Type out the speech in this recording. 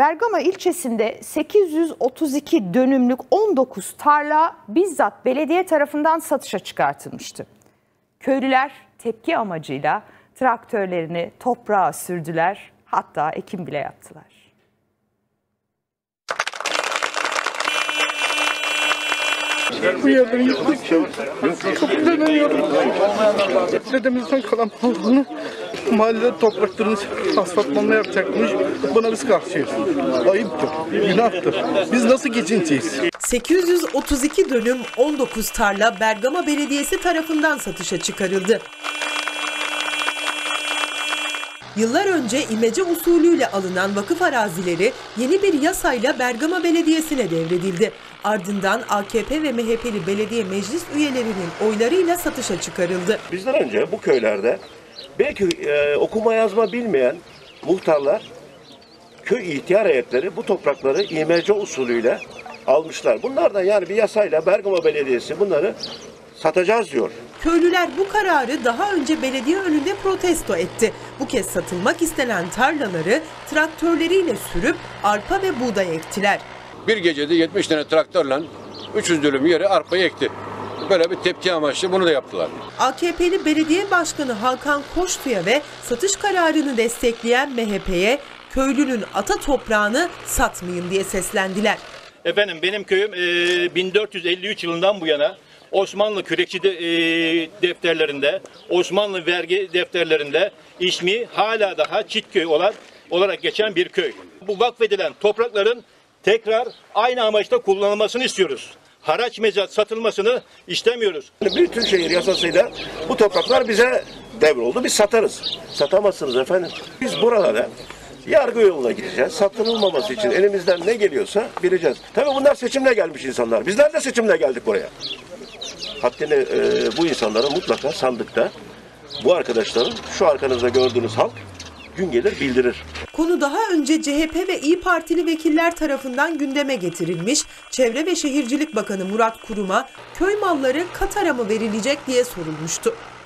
Bergama ilçesinde 832 dönümlük 19 tarla bizzat belediye tarafından satışa çıkartılmıştı. Köylüler tepki amacıyla traktörlerini toprağa sürdüler, hatta ekim bile yaptılar. Bu yerlerin kapılarını dedemizden kalan malını mahalle topraklarını asfaltlama yapacakmış. Buna biz karşıyız. Ayıptır, günahtır. Biz nasıl geçineceğiz? 832 dönüm 19 tarla Bergama Belediyesi tarafından satışa çıkarıldı. Yıllar önce imece usulüyle alınan vakıf arazileri yeni bir yasayla Bergama Belediyesi'ne devredildi. Ardından AKP ve MHP'li belediye meclis üyelerinin oylarıyla satışa çıkarıldı. Bizden önce bu köylerde belki okuma yazma bilmeyen muhtarlar, köy ihtiyar heyetleri bu toprakları imece usulüyle almışlar. Bunlar da yani bir yasayla Bergama Belediyesi bunları satacağız diyor. Köylüler bu kararı daha önce belediye önünde protesto etti. Bu kez satılmak istenen tarlaları traktörleriyle sürüp arpa ve buğday ektiler. Bir gecede 70 tane traktörle 300 dönüm yeri arpayı ekti. Böyle bir tepki amaçlı bunu da yaptılar. AKP'li belediye başkanı Hakan Koçtu'ya ve satış kararını destekleyen MHP'ye köylünün ata toprağını satmayın diye seslendiler. Efendim benim köyüm 1453 yılından bu yana Osmanlı kürekçi defterlerinde, Osmanlı vergi defterlerinde ismi hala daha Çitköy olarak geçen bir köy. Bu vakfedilen toprakların tekrar aynı amaçla kullanılmasını istiyoruz. Haraç mezat satılmasını istemiyoruz. Bütün şehir yasasıyla bu topraklar bize devroldu. Biz satarız. Satamazsınız efendim. Biz buralara yargı yoluna gideceğiz. Satılmaması için elimizden ne geliyorsa bileceğiz. Tabii bunlar seçimle gelmiş insanlar. Bizler de seçimle geldik buraya. Haddini bu insanların mutlaka sandıkta bu arkadaşların şu arkanızda gördüğünüz halk gün gelir bildirir. Konu daha önce CHP ve İYİ Partili vekiller tarafından gündeme getirilmiş. Çevre ve Şehircilik Bakanı Murat Kurum'a köy malları Katar'a mı verilecek diye sorulmuştu.